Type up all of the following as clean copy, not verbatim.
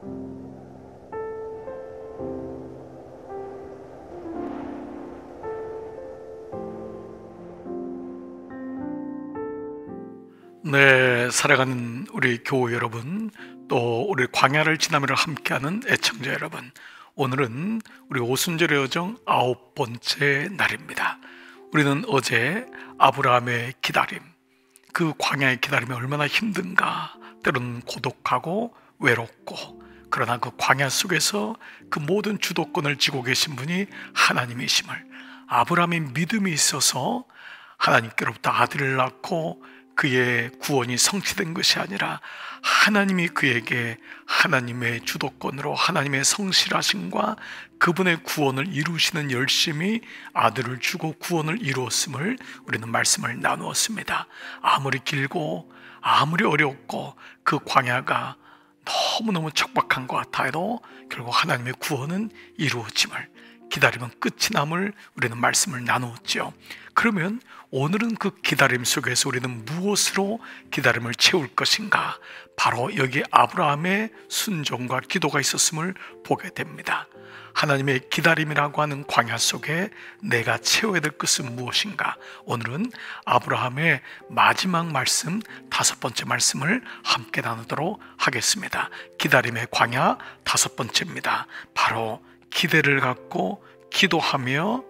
네, 살아가는 우리 교우 여러분, 또 우리 광야를 지나미를 함께하는 애청자 여러분, 오늘은 우리 오순절의 여정 9번째 날입니다. 우리는 어제 아브라함의 기다림, 그 광야의 기다림이 얼마나 힘든가, 때로는 고독하고 외롭고, 그러나 그 광야 속에서 그 모든 주도권을 쥐고 계신 분이 하나님이심을, 아브라함의 믿음이 있어서 하나님께로부터 아들을 낳고 그의 구원이 성취된 것이 아니라 하나님이 그에게 하나님의 주도권으로 하나님의 성실하심과 그분의 구원을 이루시는 열심히 아들을 주고 구원을 이루었음을 우리는 말씀을 나누었습니다. 아무리 길고 아무리 어렵고 그 광야가 너무너무 척박한 것 같아도 결국 하나님의 구원은 이루어짐을, 기다림은 끝이 남을 우리는 말씀을 나누었죠. 그러면 오늘은 그 기다림 속에서 우리는 무엇으로 기다림을 채울 것인가? 바로 여기 아브라함의 순종과 기도가 있었음을 보게 됩니다. 하나님의 기다림이라고 하는 광야 속에 내가 채워야 될 것은 무엇인가? 오늘은 아브라함의 마지막 말씀, 5번째 말씀을 함께 나누도록 하겠습니다. 기다림의 광야 5번째입니다. 바로 기대를 갖고 기도하며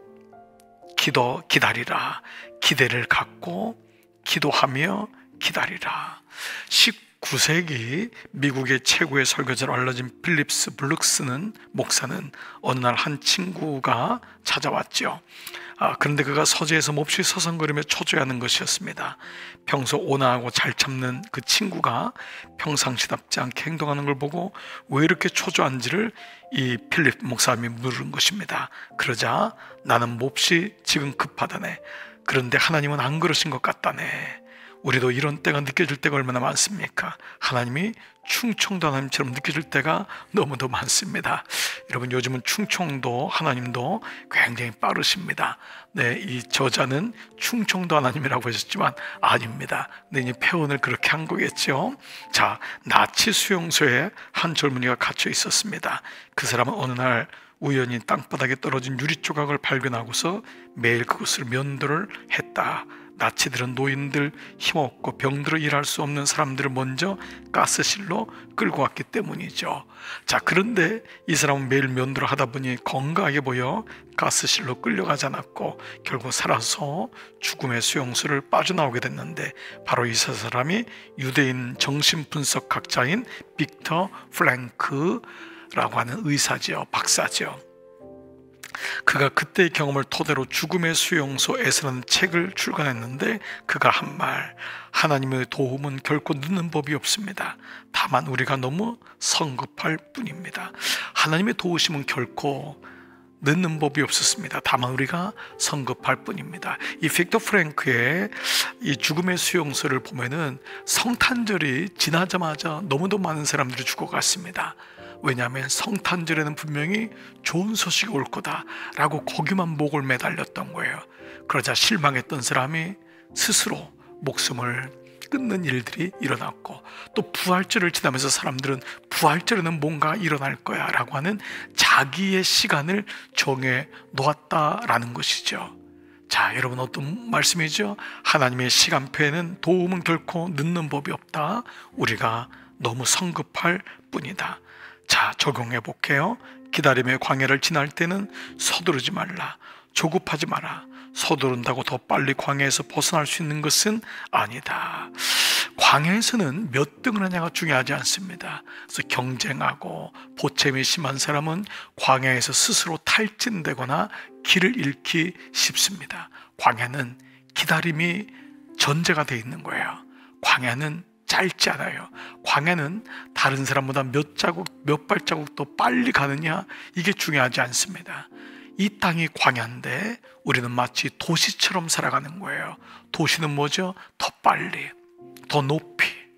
기다리라. 기대를 갖고 기도하며 기다리라. 19세기 미국의 최고의 설교자로 알려진 필립스 블룩스는 목사는 어느 날 한 친구가 찾아왔죠. 그런데 그가 서재에서 몹시 서성거리며 초조해하는 것이었습니다. 평소 온화하고 잘 참는 그 친구가 평상시답지 않게 행동하는 걸 보고 왜 이렇게 초조한지를 이 필립 목사님이 물은 것입니다. 그러자 나는 몹시 지금 급하다네. 그런데 하나님은 안 그러신 것 같다네. 우리도 이런 때가 느껴질 때가 얼마나 많습니까? 하나님이 충청도 하나님처럼 느껴질 때가 너무도 많습니다. 여러분, 요즘은 충청도 하나님도 굉장히 빠르십니다. 네, 이 저자는 충청도 하나님이라고 하셨지만 아닙니다. 네, 이 표현을 그렇게 한 거겠죠. 자, 나치 수용소에 한 젊은이가 갇혀 있었습니다. 그 사람은 어느 날 우연히 땅바닥에 떨어진 유리 조각을 발견하고서 매일 그것을 면도를 했다. 나치들은 노인들, 힘없고 병들어 일할 수 없는 사람들을 먼저 가스실로 끌고 왔기 때문이죠. 자, 그런데 이 사람은 매일 면도를 하다 보니 건강하게 보여 가스실로 끌려가지 않았고 결국 살아서 죽음의 수용소를 빠져나오게 됐는데, 바로 이 사람이 유대인 정신분석학자인 빅터 프랭크라고 하는 의사죠, 박사죠. 그가 그때의 경험을 토대로 죽음의 수용소에서라는 책을 출간했는데, 그가 한 말, 하나님의 도움은 결코 늦는 법이 없습니다. 다만 우리가 너무 성급할 뿐입니다. 하나님의 도우심은 결코 늦는 법이 없었습니다. 다만 우리가 성급할 뿐입니다. 이 빅터 프랭크의 이 죽음의 수용소를 보면은 성탄절이 지나자마자 너무도 많은 사람들이 죽어갔습니다. 왜냐하면 성탄절에는 분명히 좋은 소식이 올 거다라고 거기만 목을 매달렸던 거예요. 그러자 실망했던 사람이 스스로 목숨을 끊는 일들이 일어났고, 또 부활절을 지나면서 사람들은 부활절에는 뭔가 일어날 거야 라고 하는 자기의 시간을 정해 놓았다라는 것이죠. 자, 여러분, 어떤 말씀이죠? 하나님의 시간표에는 도움은 결코 늦는 법이 없다. 우리가 너무 성급할 뿐이다. 자, 적용해 볼게요. 기다림의 광야를 지날 때는 서두르지 말라. 조급하지 마라. 서두른다고 더 빨리 광야에서 벗어날 수 있는 것은 아니다. 광야에서는 몇 등을 하냐가 중요하지 않습니다. 그래서 경쟁하고 보채미 심한 사람은 광야에서 스스로 탈진되거나 길을 잃기 쉽습니다. 광야는 기다림이 전제가 되어 있는 거예요. 광야는 짧지 않아요. 광야는 다른 사람보다 몇 발자국 더 빨리 가느냐, 이게 중요하지 않습니다. 이 땅이 광야인데 우리는 마치 도시처럼 살아가는 거예요. 도시는 뭐죠? 더 빨리, 더 높이,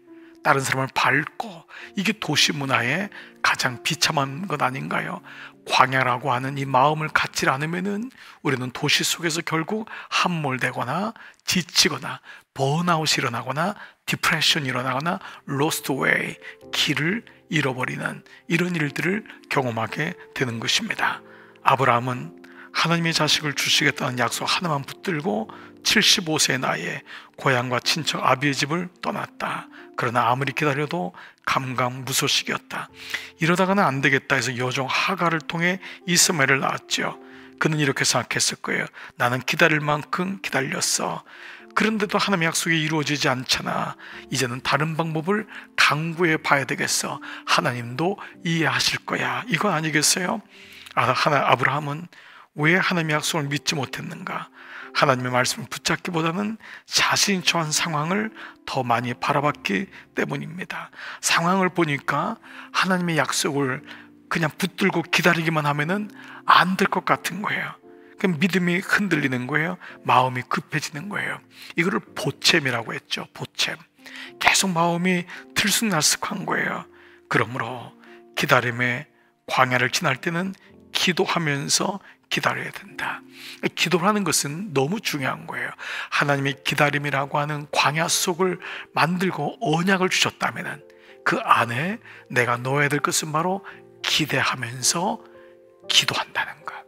다른 사람을 밟고, 이게 도시 문화의 가장 비참한 것 아닌가요? 광야라고 하는 이 마음을 갖지 않으면은 우리는 도시 속에서 결국 함몰되거나 지치거나 번아웃이 일어나거나 디프레션이 일어나거나 lost way, 길을 잃어버리는 이런 일들을 경험하게 되는 것입니다. 아브라함은 하나님의 자식을 주시겠다는 약속 하나만 붙들고 75세의 나이에 고향과 친척 아비의 집을 떠났다. 그러나 아무리 기다려도 감감무소식이었다. 이러다가는 안 되겠다 해서 여종 하갈을 통해 이스마엘을 낳았죠. 그는 이렇게 생각했을 거예요. 나는 기다릴 만큼 기다렸어. 그런데도 하나님의 약속이 이루어지지 않잖아. 이제는 다른 방법을 강구해 봐야 되겠어. 하나님도 이해하실 거야. 이거 아니겠어요? 아브라함은 왜 하나님의 약속을 믿지 못했는가? 하나님의 말씀을 붙잡기보다는 자신이 처한 상황을 더 많이 바라봤기 때문입니다. 상황을 보니까 하나님의 약속을 그냥 붙들고 기다리기만 하면은 안 될 것 같은 거예요. 그 믿음이 흔들리는 거예요. 마음이 급해지는 거예요. 이거를 보챔이라고 했죠. 보챔. 계속 마음이 들쑥날쑥한 거예요. 그러므로 기다림의 광야를 지날 때는 기도하면서 기다려야 된다. 기도라는 것은 너무 중요한 거예요. 하나님의 기다림이라고 하는 광야 속을 만들고 언약을 주셨다면 그 안에 내가 넣어야 될 것은 바로 기대하면서 기도한다는 것.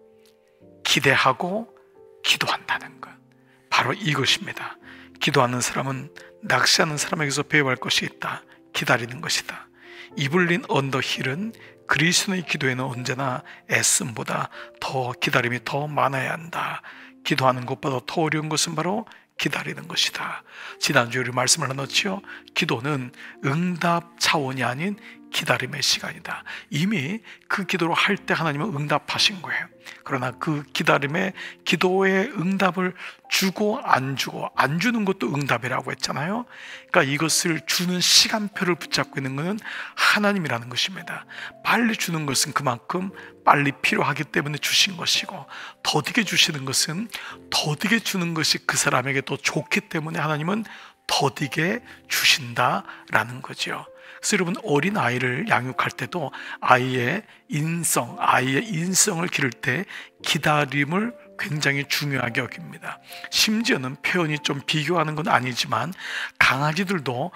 기대하고 기도한다는 것. 바로 이것입니다. 기도하는 사람은 낚시하는 사람에게서 배워야 할 것이 있다. 기다리는 것이다. 이블린 언더힐은 그리스도의 기도에는 언제나 애씀보다 더 기다림이 더 많아야 한다. 기도하는 것보다 더 어려운 것은 바로 기다리는 것이다. 지난주에 우리 말씀을 나눴지요. 기도는 응답 차원이 아닌 기다림의 시간이다. 이미 그 기도를 할 때 하나님은 응답하신 거예요. 그러나 그 기다림의 기도의 응답을 주고 안 주는 것도 응답이라고 했잖아요. 그러니까 이것을 주는 시간표를 붙잡고 있는 것은 하나님이라는 것입니다. 빨리 주는 것은 그만큼 빨리 필요하기 때문에 주신 것이고, 더디게 주시는 것은 더디게 주는 것이 그 사람에게 더 좋기 때문에 하나님은 더디게 주신다라는 거죠. 그래서 여러분, 어린 아이를 양육할 때도 아이의 인성을 기를 때 기다림을 굉장히 중요하게 여깁니다. 심지어는 표현이 좀 비교하는 건 아니지만 강아지들도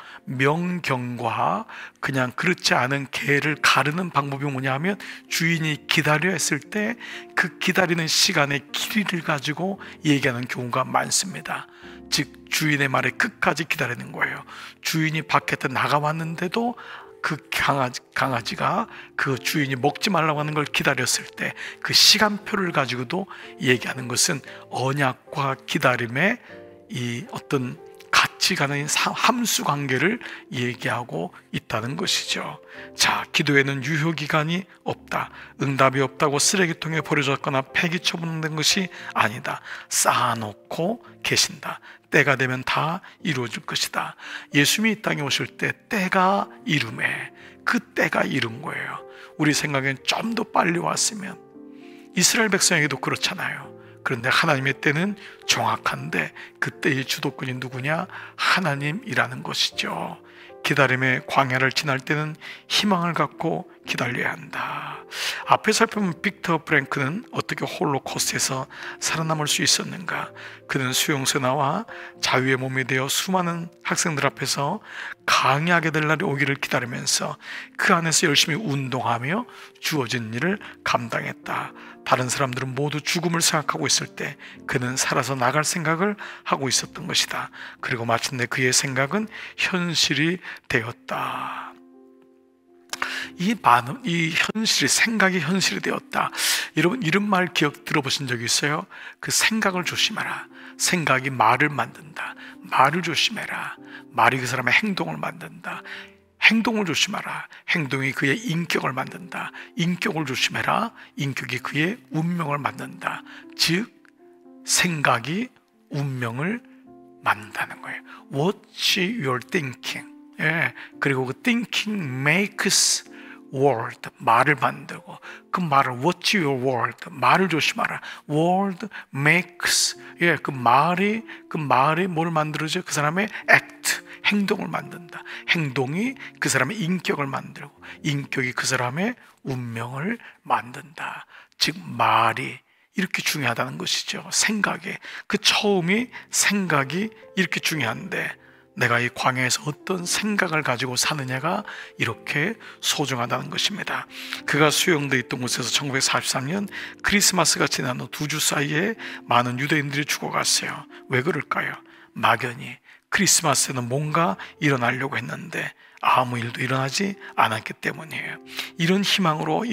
명경과 그냥 그렇지 않은 개를 가르는 방법이 뭐냐 하면 주인이 기다려 했을 때 그 기다리는 시간의 길이를 가지고 얘기하는 경우가 많습니다. 즉 주인의 말에 끝까지 기다리는 거예요. 주인이 밖에 나가왔는데도 그 강아지가 그 주인이 먹지 말라고 하는 걸 기다렸을 때 그 시간표를 가지고도 얘기하는 것은 언약과 기다림의 이 어떤 같이 가는 함수 관계를 얘기하고 있다는 것이죠. 자, 기도에는 유효기간이 없다. 응답이 없다고 쓰레기통에 버려졌거나 폐기 처분된 것이 아니다. 쌓아놓고 계신다. 때가 되면 다 이루어질 것이다. 예수님이 이 땅에 오실 때 때가 이름에, 그 때가 이른 거예요. 우리 생각엔 좀 더 빨리 왔으면. 이스라엘 백성에게도 그렇잖아요. 그런데 하나님의 때는 정확한데 그 때의 주도권이 누구냐? 하나님이라는 것이죠. 기다림의 광야를 지날 때는 희망을 갖고 기다려야 한다. 앞에 살펴본 빅터 프랭크는 어떻게 홀로코스트에서 살아남을 수 있었는가? 그는 수용소에 나와 자유의 몸이 되어 수많은 학생들 앞에서 강의하게 될 날이 오기를 기다리면서 그 안에서 열심히 운동하며 주어진 일을 감당했다. 다른 사람들은 모두 죽음을 생각하고 있을 때 그는 살아서 나갈 생각을 하고 있었던 것이다. 그리고 마침내 그의 생각은 현실이 되었다. 이 현실이, 생각이 현실이 되었다. 여러분, 이런 말 들어보신 적이 있어요? 그 생각을 조심하라. 생각이 말을 만든다. 말을 조심해라. 말이 그 사람의 행동을 만든다. 행동을 조심하라. 행동이 그의 인격을 만든다. 인격을 조심해라. 인격이 그의 운명을 만든다. 즉 생각이 운명을 만든다는 거예요. What you're thinking. 예, 그리고 그 thinking makes word, 말을 만들고, 그 말을 watch your word, 말을 조심하라. word makes, 예, 그 말이 뭘 만들어줘? 그 사람의 act, 행동을 만든다. 행동이 그 사람의 인격을 만들고 인격이 그 사람의 운명을 만든다. 즉 말이 이렇게 중요하다는 것이죠. 생각이, 그 처음이 생각이 이렇게 중요한데 내가 이 광야에서 어떤 생각을 가지고 사느냐가 이렇게 소중하다는 것입니다. 그가 수용되어 있던 곳에서 1943년 크리스마스가 지난 후 2주 사이에 많은 유대인들이 죽어갔어요. 왜 그럴까요? 막연히 크리스마스에는 뭔가 일어나려고 했는데 아무 일도 일어나지 않았기 때문이에요. 이런 희망을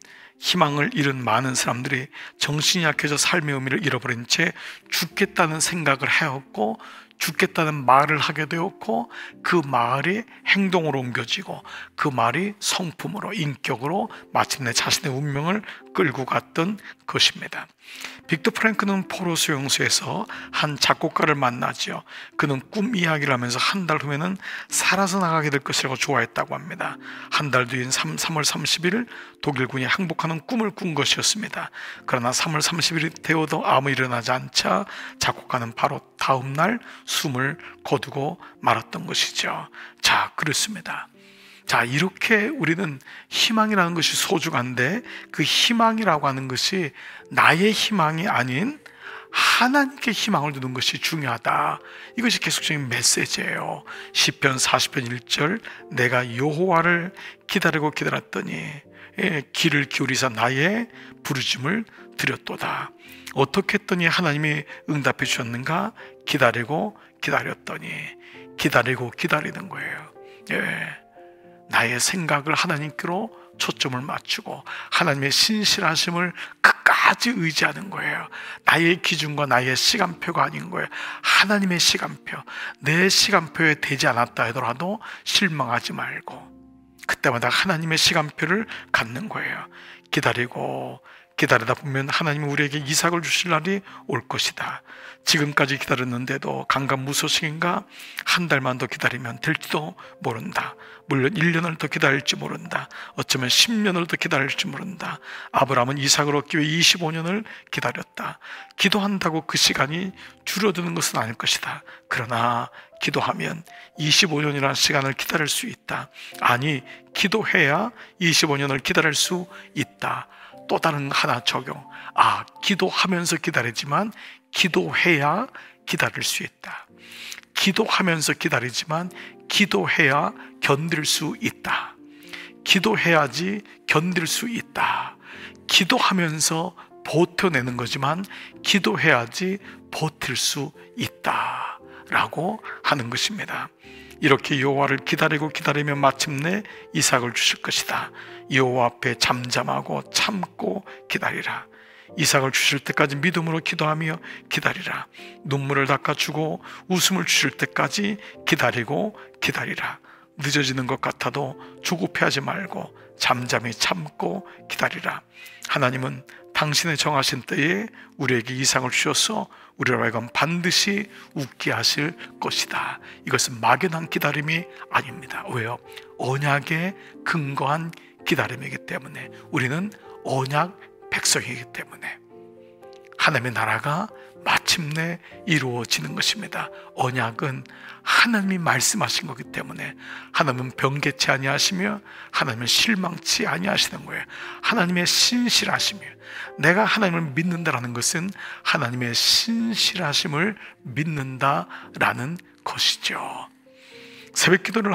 잃은 많은 사람들이 정신이 약해져 삶의 의미를 잃어버린 채 죽겠다는 생각을 해왔고 죽겠다는 말을 하게 되었고 그 말이 행동으로 옮겨지고 그 말이 성품으로 인격으로 마침내 자신의 운명을 끌고 갔던 것입니다. 빅터 프랭크는 포로 수용소에서 한 작곡가를 만나죠. 그는 꿈 이야기를 하면서 한 달 후에는 살아서 나가게 될 것이라고 좋아했다고 합니다. 한 달 뒤인 3월 30일 독일군이 항복하는 꿈을 꾼 것이었습니다. 그러나 3월 30일이 되어도 아무 일어나지 않자 작곡가는 바로 다음 날 숨을 거두고 말았던 것이죠. 자, 그렇습니다. 자, 이렇게 우리는 희망이라는 것이 소중한데 그 희망이라고 하는 것이 나의 희망이 아닌 하나님께 희망을 두는 것이 중요하다. 이것이 계속적인 메시지예요. 시편 40편 1절 내가 여호와를 기다리고 기다렸더니 귀를 기울이사 나의 부르짖음을 드렸도다. 어떻게 했더니 하나님이 응답해 주셨는가? 기다리고 기다렸더니 기다리고 기다리는 거예요. 나의 생각을 하나님께로 초점을 맞추고 하나님의 신실하심을 끝까지 의지하는 거예요. 나의 기준과 나의 시간표가 아닌 거예요. 하나님의 시간표. 내 시간표에 되지 않았다 하더라도 실망하지 말고 그때마다 하나님의 시간표를 갖는 거예요. 기다리고 기다리다 보면 하나님은 우리에게 이삭을 주실 날이 올 것이다. 지금까지 기다렸는데도 강간무소식인가 한 달만 더 기다리면 될지도 모른다. 물론 1년을 더 기다릴지 모른다. 어쩌면 10년을 더 기다릴지 모른다. 아브라함은 이삭을 얻기 위해 25년을 기다렸다. 기도한다고 그 시간이 줄어드는 것은 아닐 것이다. 그러나 기도하면 25년이라는 시간을 기다릴 수 있다. 아니, 기도해야 25년을 기다릴 수 있다. 또 다른 하나 적용. 기도하면서 기다리지만 기도해야 기다릴 수 있다. 기도하면서 기다리지만 기도해야 견딜 수 있다. 기도해야지 견딜 수 있다. 기도하면서 버텨내는 거지만 기도해야지 버틸 수 있다 라고 하는 것입니다. 이렇게 여호와를 기다리고 기다리면 마침내 이삭을 주실 것이다. 여호와 앞에 잠잠하고 참고 기다리라. 이삭을 주실 때까지 믿음으로 기도하며 기다리라. 눈물을 닦아주고 웃음을 주실 때까지 기다리고 기다리라. 늦어지는 것 같아도 조급해하지 말고 잠잠히 참고 기다리라. 하나님은 당신의 정하신 때에 우리에게 이삭을 주셔서 우리로 하여금 반드시 웃게 하실 것이다. 이것은 막연한 기다림이 아닙니다. 왜요? 언약에 근거한 기다림이기 때문에 우리는 언약 백성이기 때문에 하나님의 나라가 마침내 이루어지는 것입니다. 언약은 하나님이 말씀하신 거기 때문에 하나님은 변개치 아니하시며 하나님은 실망치 아니하시는 거예요. 하나님의 신실하심이에요. 내가 하나님을 믿는다라는 것은 하나님의 신실하심을 믿는다라는 것이죠. 새벽 기도를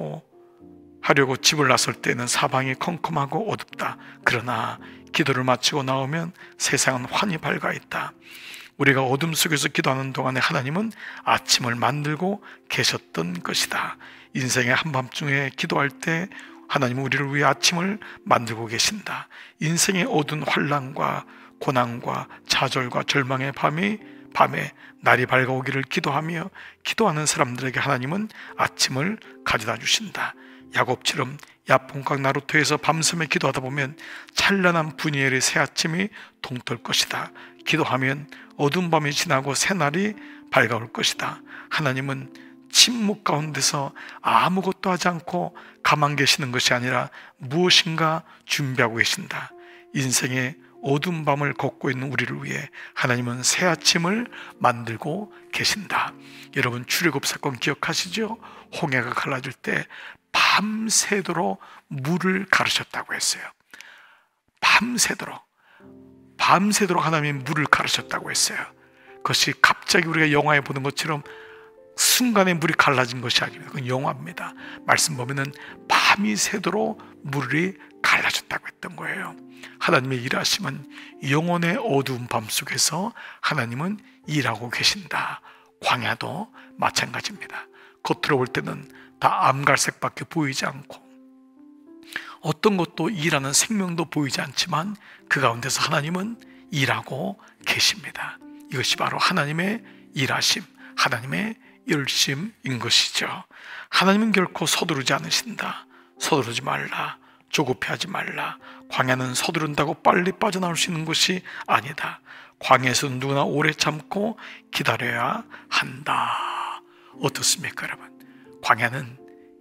하려고 집을 나설 때는 사방이 컴컴하고 어둡다. 그러나 기도를 마치고 나오면 세상은 환히 밝아 있다. 우리가 어둠 속에서 기도하는 동안에 하나님은 아침을 만들고 계셨던 것이다. 인생의 한밤중에 기도할 때 하나님은 우리를 위해 아침을 만들고 계신다. 인생의 어두운 환난과 고난과 좌절과 절망의 밤에 날이 밝아오기를 기도하며 기도하는 사람들에게 하나님은 아침을 가져다 주신다. 야곱처럼 야폰강 나루터에서 밤샘에 기도하다 보면 찬란한 분이엘의 새 아침이 동떨 것이다. 기도하면 어두운 밤이 지나고 새날이 밝아올 것이다. 하나님은 침묵 가운데서 아무것도 하지 않고 가만 계시는 것이 아니라 무엇인가 준비하고 계신다. 인생의 어두운 밤을 걷고 있는 우리를 위해 하나님은 새 아침을 만들고 계신다. 여러분, 출애굽 사건 기억하시죠? 홍해가 갈라질 때 밤새도록 물을 가르셨다고 했어요. 밤새도록 하나님이 물을 가르셨다고 했어요. 그것이 갑자기 우리가 영화에 보는 것처럼 순간에 물이 갈라진 것이 아닙니다. 그건 영화입니다. 말씀 보면은 밤이 새도록 물이 갈라졌다고 했던 거예요. 하나님의 일하심은 영혼의 어두운 밤 속에서 하나님은 일하고 계신다. 광야도 마찬가지입니다. 겉으로 볼 때는 다 암갈색밖에 보이지 않고 어떤 것도 일하는 생명도 보이지 않지만 그 가운데서 하나님은 일하고 계십니다. 이것이 바로 하나님의 일하심, 하나님의 열심인 것이죠. 하나님은 결코 서두르지 않으신다. 서두르지 말라. 조급해하지 말라. 광야는 서두른다고 빨리 빠져나올 수 있는 것이 아니다. 광야에서 누구나 오래 참고 기다려야 한다. 어떻습니까, 여러분? 광야는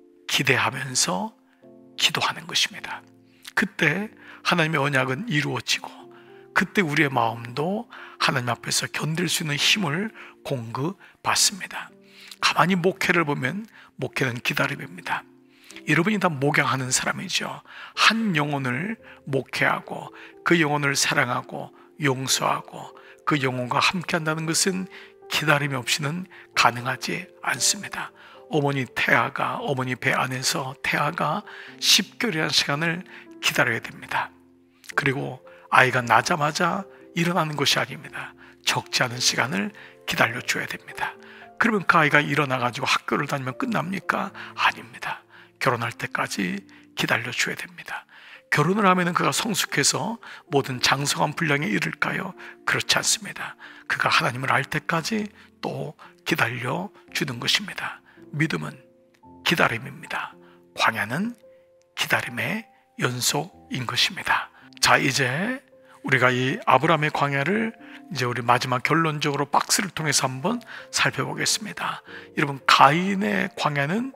기대하면서 기도하는 것입니다. 그때 하나님의 언약은 이루어지고 그때 우리의 마음도 하나님 앞에서 견딜 수 있는 힘을 공급받습니다. 가만히 목회를 보면 목회는 기다림입니다. 여러분이 다 목양하는 사람이죠. 한 영혼을 목회하고 그 영혼을 사랑하고 용서하고 그 영혼과 함께 한다는 것은 기다림이 없이는 가능하지 않습니다. 어머니 배 안에서 태아가 10개월이라는 시간을 기다려야 됩니다. 그리고 아이가 나자마자 일어나는 것이 아닙니다. 적지 않은 시간을 기다려줘야 됩니다. 그러면 그 아이가 일어나가지고 학교를 다니면 끝납니까? 아닙니다. 결혼할 때까지 기다려줘야 됩니다. 결혼을 하면 그가 성숙해서 모든 장성한 분량에 이를까요? 그렇지 않습니다. 그가 하나님을 알 때까지 또 기다려주는 것입니다. 믿음은 기다림입니다. 광야는 기다림의 연속인 것입니다. 자, 이제 우리가 이 아브라함의 광야를 이제 우리 마지막 결론적으로 박스를 통해서 한번 살펴보겠습니다. 여러분, 가인의 광야는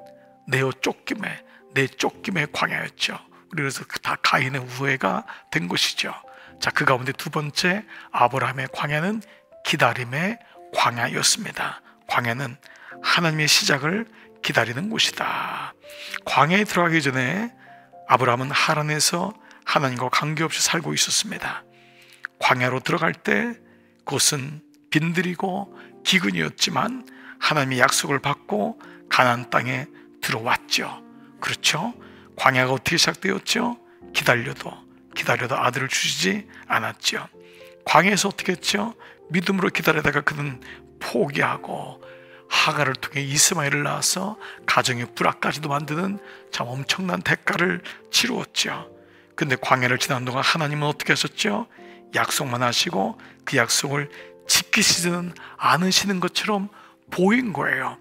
내 쫓김의 광야였죠. 그래서 다 가인의 후회가 된 것이죠. 자, 그 가운데 두 번째 아브라함의 광야는 기다림의 광야였습니다. 광야는 하나님의 시작을 기다리는 곳이다. 광야에 들어가기 전에 아브라함은 하란에서 하나님과 관계없이 살고 있었습니다. 광야로 들어갈 때 그것은 빈들이고 기근이었지만 하나님의 약속을 받고 가나안 땅에 들어왔죠. 그렇죠? 광야가 어떻게 시작되었죠? 기다려도 아들을 주시지 않았죠. 광야에서 어떻게 했죠? 믿음으로 기다리다가 그는 포기하고 하갈을 통해 이스마엘을 낳아서 가정의 불화까지도 만드는 참 엄청난 대가를 치루었죠. 근데 광야를 지난 동안 하나님은 어떻게 하셨죠? 약속만 하시고 그 약속을 지키시지는 않으시는 것처럼 보인 거예요.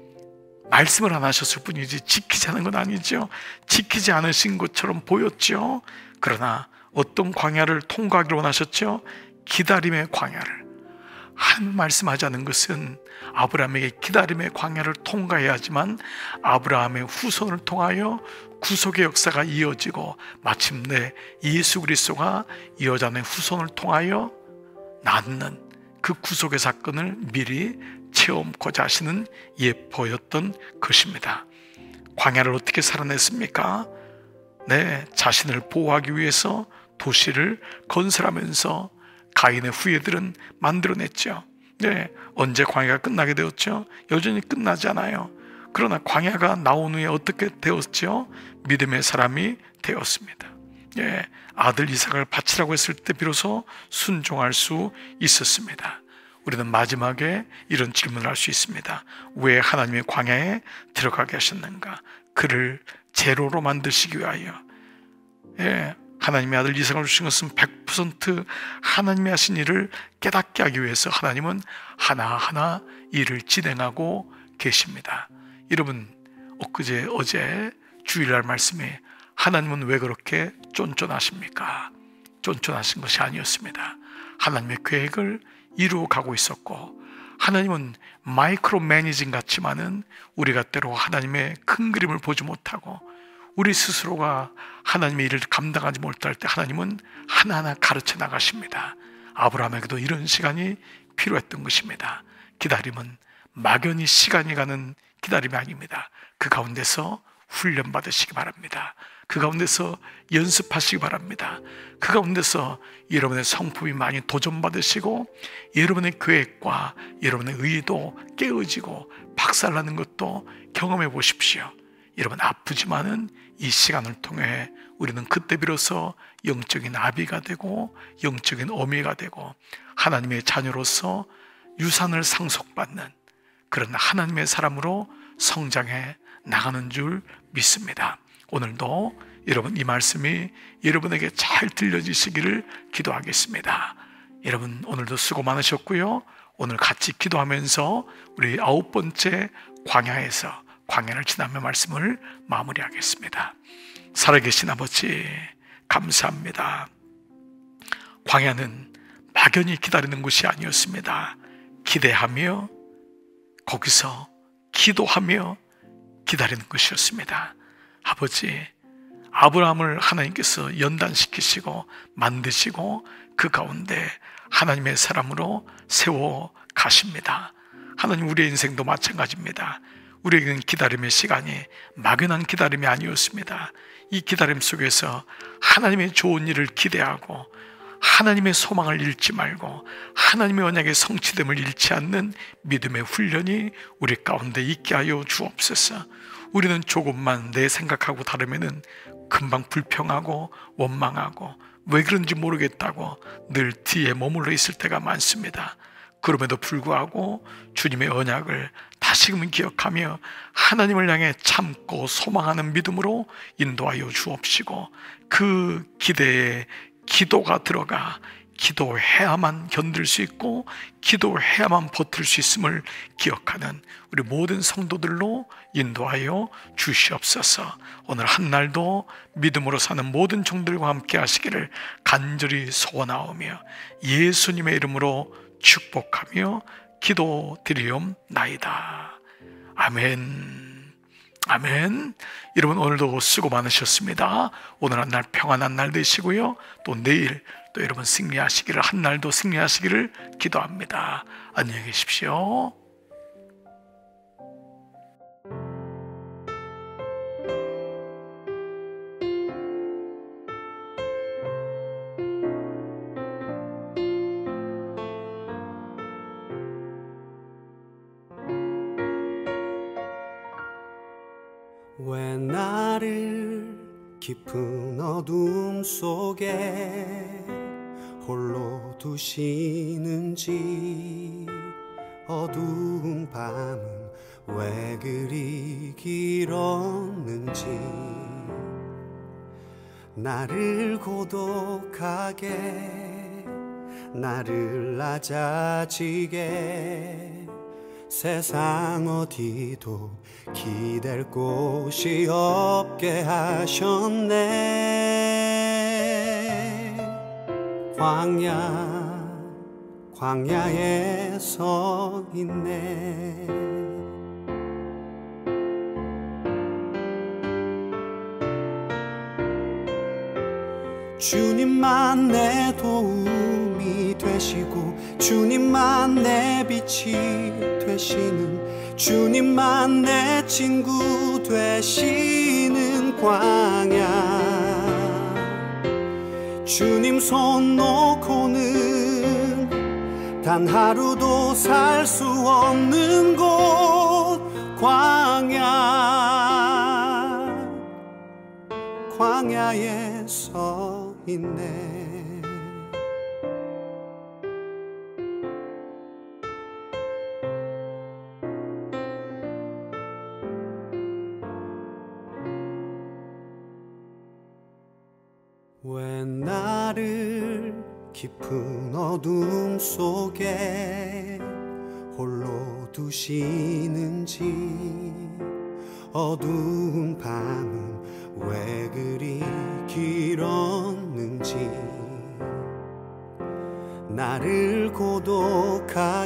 말씀을 안 하셨을 뿐이지 지키지 않은 건 아니죠. 지키지 않으신 것처럼 보였죠. 그러나 어떤 광야를 통과하기를 원하셨죠? 기다림의 광야를. 하나님 말씀하지 않은 것은 아브라함에게 기다림의 광야를 통과해야 하지만 아브라함의 후손을 통하여 구속의 역사가 이어지고 마침내 예수 그리스도가 이 여자의 후손을 통하여 낳는 그 구속의 사건을 미리 체험코자 하시는 예포였던 것입니다. 광야를 어떻게 살아냈습니까? 자신을 보호하기 위해서 도시를 건설하면서 가인의 후예들은 만들어냈죠. 언제 광야가 끝나게 되었죠? 여전히 끝나지 않아요. 그러나 광야가 나온 후에 어떻게 되었죠? 믿음의 사람이 되었습니다. 아들 이삭을 바치라고 했을 때 비로소 순종할 수 있었습니다. 우리는 마지막에 이런 질문을 할 수 있습니다. 왜 하나님의 광야에 들어가게 하셨는가? 그를 제로로 만드시기 위하여. 하나님의 아들 이삭을 주신 것은 100% 하나님이 하신 일을 깨닫게 하기 위해서 하나님은 하나하나 일을 진행하고 계십니다. 여러분, 어제 주일날 말씀에 하나님은 왜 그렇게 쫀쫀하십니까? 쫀쫀하신 것이 아니었습니다. 하나님의 계획을 이루어가고 있었고 하나님은 마이크로 매니징 같지만은 우리가 때로 하나님의 큰 그림을 보지 못하고 우리 스스로가 하나님의 일을 감당하지 못할 때 하나님은 하나하나 가르쳐 나가십니다. 아브라함에게도 이런 시간이 필요했던 것입니다. 기다림은 막연히 시간이 가는 기다림이 아닙니다. 그 가운데서 훈련 받으시기 바랍니다. 그 가운데서 연습하시기 바랍니다. 그 가운데서 여러분의 성품이 많이 도전받으시고 여러분의 계획과 여러분의 의도 깨어지고 박살나는 것도 경험해 보십시오. 여러분, 아프지만은 이 시간을 통해 우리는 그때 비로소 영적인 아비가 되고 영적인 어미가 되고 하나님의 자녀로서 유산을 상속받는 그런 하나님의 사람으로 성장해 나가는 줄 믿습니다. 오늘도 여러분, 이 말씀이 여러분에게 잘 들려지시기를 기도하겠습니다. 여러분, 오늘도 수고 많으셨고요. 오늘 같이 기도하면서 우리 9번째 광야에서 광야를 지나며 말씀을 마무리하겠습니다. 살아계신 아버지, 감사합니다. 광야는 막연히 기다리는 곳이 아니었습니다. 기대하며 거기서 기도하며 기다리는 것이었습니다. 아버지, 아브라함을 하나님께서 연단시키시고 만드시고 그 가운데 하나님의 사람으로 세워 가십니다. 하나님, 우리의 인생도 마찬가지입니다. 우리에게는 기다림의 시간이 막연한 기다림이 아니었습니다. 이 기다림 속에서 하나님의 좋은 일을 기대하고 하나님의 소망을 잃지 말고 하나님의 언약의 성취됨을 잃지 않는 믿음의 훈련이 우리 가운데 있게 하여 주옵소서. 우리는 조금만 내 생각하고 다르면은 금방 불평하고 원망하고 왜 그런지 모르겠다고 늘 뒤에 머물러 있을 때가 많습니다. 그럼에도 불구하고 주님의 언약을 다시금 기억하며 하나님을 향해 참고 소망하는 믿음으로 인도하여 주옵시고 그 기대에 기도가 들어가 기도해야만 견딜 수 있고 기도해야만 버틸 수 있음을 기억하는 우리 모든 성도들로 인도하여 주시옵소서. 오늘 한날도 믿음으로 사는 모든 종들과 함께 하시기를 간절히 소원하오며 예수님의 이름으로 축복하며 기도드리옵나이다. 아멘. 아멘. 여러분, 오늘도 수고 많으셨습니다. 오늘 한 날 평안한 날 되시고요. 또 내일 또 여러분 승리하시기를, 한 날도 승리하시기를 기도합니다. 안녕히 계십시오. 왜 나를 깊은 어둠 속에 홀로 두시는지, 어두운 밤은 왜 그리 길었는지, 나를 고독하게 나를 낮아지게 세상 어디도 기댈 곳이 없게 하셨네. 광야에 서 있네. 주님만 내 도움이 되시고 주님만 내 빛이 되시는, 주님만 내 친구 되시는 광야. 주님 손 놓고는 단 하루도 살 수 없는 곳, 광야에 서 있네. 왜 나를 깊은 어둠 속에 홀로 두시는지, 어두운 밤은 왜 그리 길었는지, 나를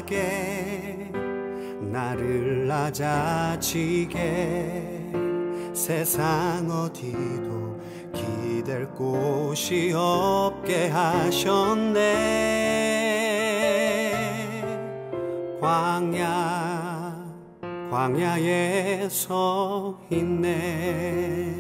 고독하게 나를 낮아지게 세상 어디도 기댈 곳이 없게 하셨네. 광야에 서 있네.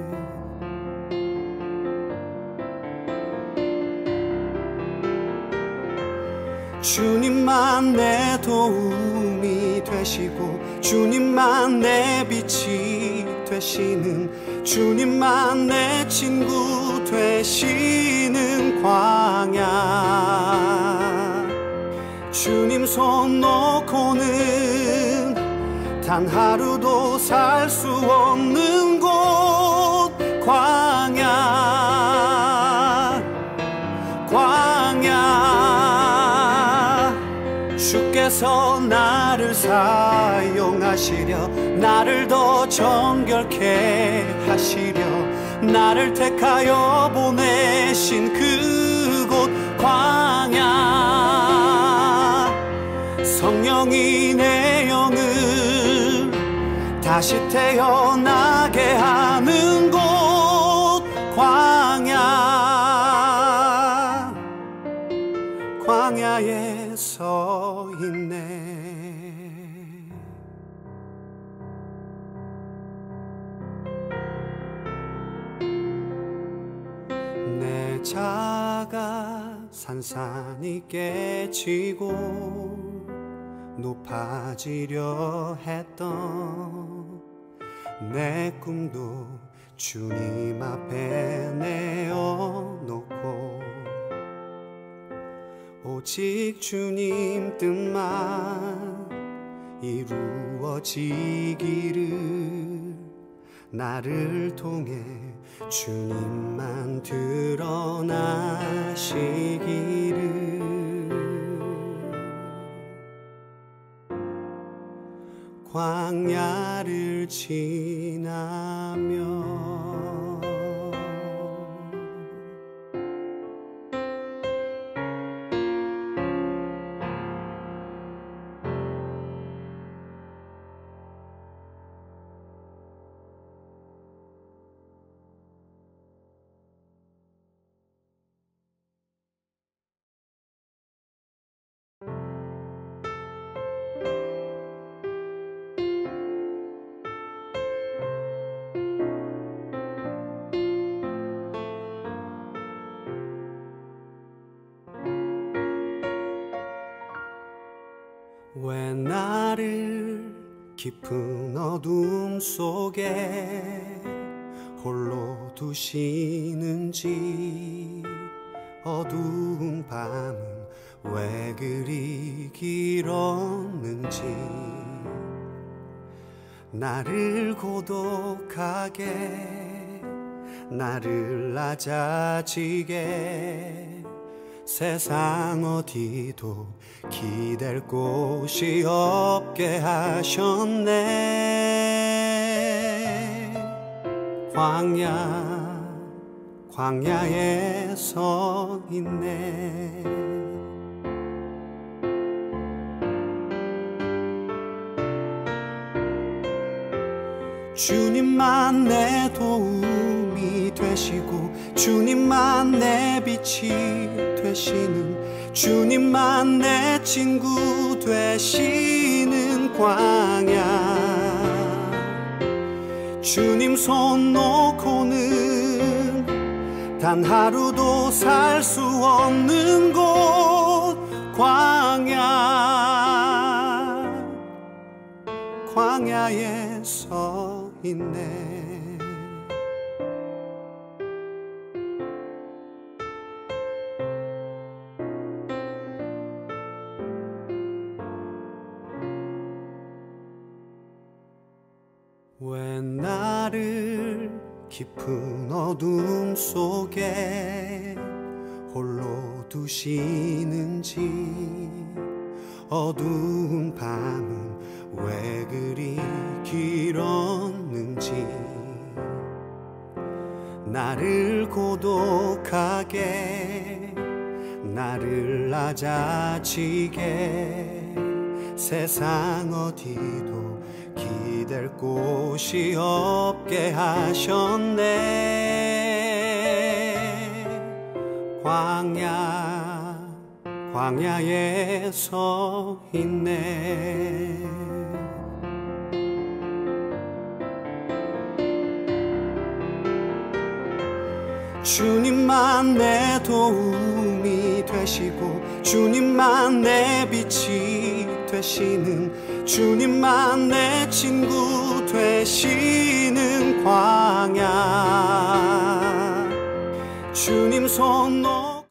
주님만 내 도움이 되시고 주님만 내 빛이 되시는, 주님만 내 친구 되시는 광야. 주님 손 놓고는 단 하루도 살 수 없는 곳, 광야. 주께서 나를 사용하시려, 나를 더 정결케 하시려, 나를 택하여 보내신 그곳 광야. 성령이 내 영을 다시 태어나게 하는 곳, 광야. 광야에 서 있네. 내 자가 산산이 깨지고 높아지려 했던 내 꿈도 주님 앞에 내어놓고 오직 주님 뜻만 이루어지기를, 나를 통해 주님만 드러나시기를. 광야를 지나며 왜 나를 깊은 어둠 속에 홀로 두시는지, 어두운 밤은 왜 그리 길었는지, 나를 고독하게, 나를 낮아지게, 세상 어디도 기댈 곳이 없게 하셨네. 광야에 서 있네. 주님만 내 도움이 되시고 주님만 내 빛이 되시는, 주님만 내 친구 되시는 광야. 주님 손 놓고는 단 하루도 살 수 없는 곳, 광야에 서 있네. 왜 나를 깊은 어둠 속에 홀로 두시는지, 어두운 밤은 왜 그리 길었는지, 나를 고독하게, 나를 낮아지게, 세상 어디도 기댈 곳이 없게 하셨네. 광야에 서 있네. 주님만 내 도움이 되시고 주님만 내 빛이 되시는, 주님만 내 친구 되시는 광야. 주님 손 놓